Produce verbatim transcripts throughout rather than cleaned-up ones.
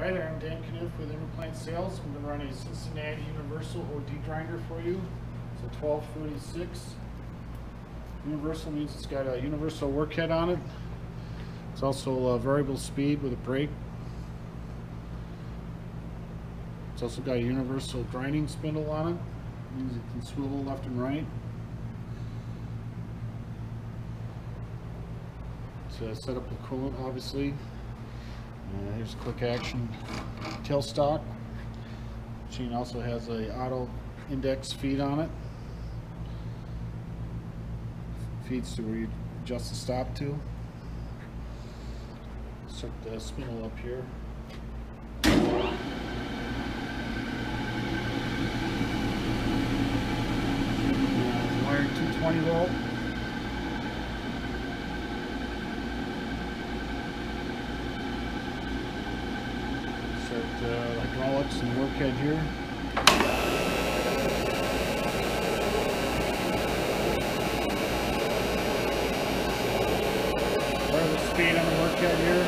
Hi there, I'm Dan Knuth with Interplant Sales. I'm going to run a Cincinnati Universal O D grinder for you. It's a twelve thirty-six. Universal means it's got a universal workhead on it. It's also a variable speed with a brake. It's also got a universal grinding spindle on it. It means it can swivel left and right. It's uh, set up with coolant, obviously. Uh, here's a quick action tailstock. Machine also has a auto index feed on it. Feeds to where you adjust the stop to. Set the spindle up here. Wired two twenty volt. Set uh, hydraulics and workhead here. Variable speed on the workhead here.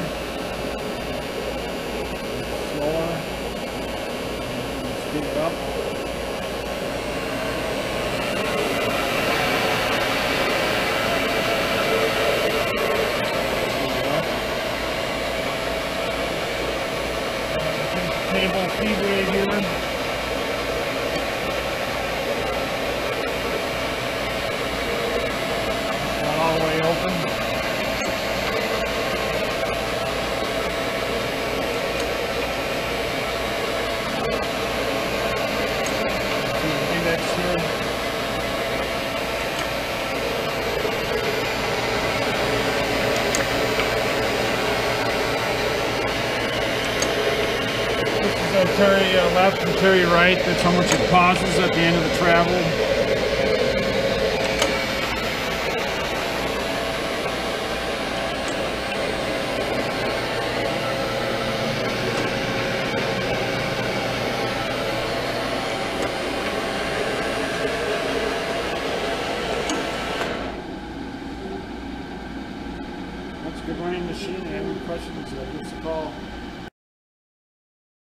Slower. Speed it up. Table feed rate here. Not all the way open. See the index here. Terry uh, left and Terry right. That's how much it costs at the end of the travel. That's a good running machine. Any questions, uh, give us a call.